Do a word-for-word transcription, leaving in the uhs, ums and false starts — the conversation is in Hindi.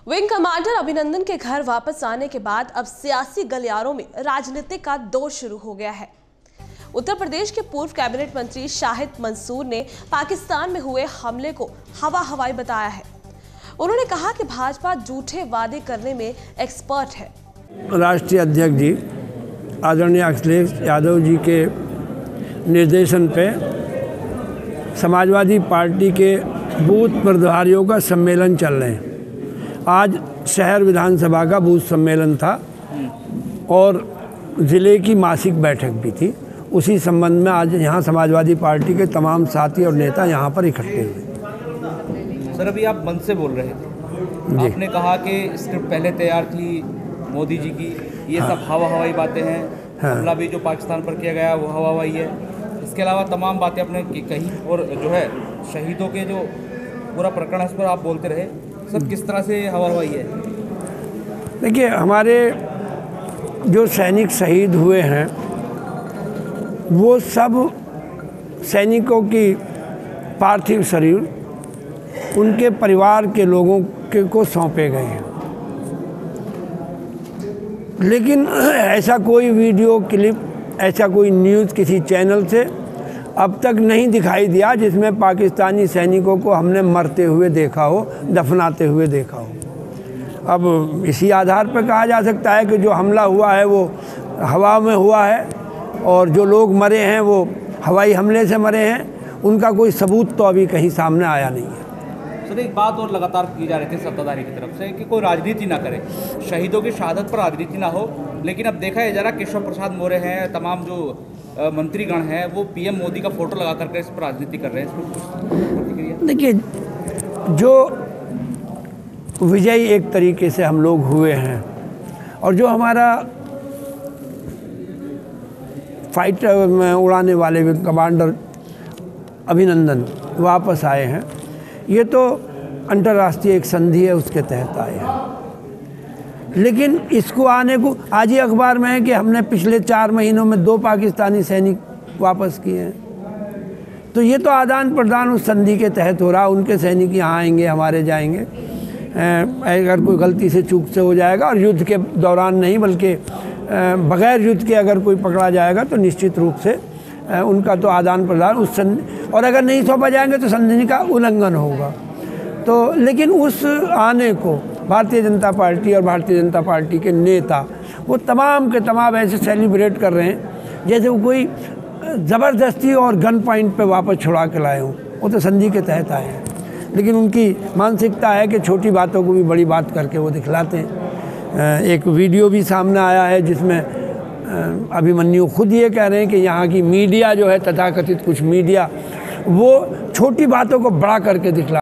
विंग कमांडर अभिनंदन के घर वापस आने के बाद अब सियासी गलियारों में राजनीति का दौर शुरू हो गया है। उत्तर प्रदेश के पूर्व कैबिनेट मंत्री शाहिद मंसूर ने पाकिस्तान में हुए हमले को हवा हवाई बताया है। उन्होंने कहा कि भाजपा झूठे वादे करने में एक्सपर्ट है। राष्ट्रीय अध्यक्ष जी आदरणीय अखिलेश यादव जी के निर्देशन पे समाजवादी पार्टी के बूथ प्रभारियों का सम्मेलन चल रहे हैं। आज शहर विधानसभा का बूथ सम्मेलन था और ज़िले की मासिक बैठक भी थी। उसी संबंध में आज यहाँ समाजवादी पार्टी के तमाम साथी और नेता यहाँ पर इकट्ठे हुए। सर, अभी आप मंच से बोल रहे थे, आपने कहा कि स्क्रिप्ट पहले तैयार थी मोदी जी की, ये हाँ। सब हवा हवाई बातें हैं। हाँ। हमला भी जो पाकिस्तान पर किया गया वो हवा हवाई है। इसके अलावा तमाम बातें आपने कही और जो है शहीदों के जो पूरा प्रकरण है इस पर आप बोलते रहे। सब किस तरह से हवा हवाई है? देखिए, हमारे जो सैनिक शहीद हुए हैं वो सब सैनिकों की पार्थिव शरीर उनके परिवार के लोगों के को सौंपे गए हैं, लेकिन ऐसा कोई वीडियो क्लिप, ऐसा कोई न्यूज़ किसी चैनल से अब तक नहीं दिखाई दिया जिसमें पाकिस्तानी सैनिकों को हमने मरते हुए देखा हो, दफनाते हुए देखा हो। अब इसी आधार पर कहा जा सकता है कि जो हमला हुआ है वो हवा में हुआ है और जो लोग मरे हैं वो हवाई हमले से मरे हैं। उनका कोई सबूत तो अभी कहीं सामने आया नहीं है। सर, एक बात और लगातार की जा रही थी सत्ताधारी की तरफ से कि कोई राजनीति ना करे, शहीदों की शहादत पर राजनीति ना हो, लेकिन अब देखा है जरा केशव प्रसाद मौर्य हैं, तमाम जो मंत्रीगण हैं वो पीएम मोदी का फोटो लगा करके इस पर राजनीति कर रहे हैं। इस पर प्रतिक्रिया? देखिए, जो विजयी एक तरीके से हम लोग हुए हैं और जो हमारा फाइटर में उड़ाने वाले विंग कमांडर अभिनंदन वापस आए हैं, ये तो अंतर्राष्ट्रीय एक संधि है उसके तहत आए हैं। लेकिन इसको आने को आज ही अखबार में है कि हमने पिछले चार महीनों में दो पाकिस्तानी सैनिक वापस किए हैं। तो ये तो आदान प्रदान उस संधि के तहत हो रहा। उनके सैनिक यहाँ आएंगे, हमारे जाएंगे। अगर कोई गलती से चूक से हो जाएगा और युद्ध के दौरान नहीं बल्कि बगैर युद्ध के अगर कोई पकड़ा जाएगा तो निश्चित रूप से उनका तो आदान प्रदान उस संधि, और अगर नहीं सौंपा जाएंगे तो संधि का उल्लंघन होगा। तो लेकिन उस आने को भारतीय जनता पार्टी और भारतीय जनता पार्टी के नेता वो तमाम के तमाम ऐसे सेलिब्रेट कर रहे हैं जैसे वो कोई ज़बरदस्ती और गन पॉइंट पे वापस छुड़ा के लाए हों। वो तो संधि के तहत आए हैं, लेकिन उनकी मानसिकता है कि छोटी बातों को भी बड़ी बात करके वो दिखलाते हैं। एक वीडियो भी सामने आया है जिसमें अभिमन्यु खुद ये कह रहे हैं कि यहाँ की मीडिया जो है, तथाकथित कुछ मीडिया, वो छोटी बातों को बड़ा करके दिखला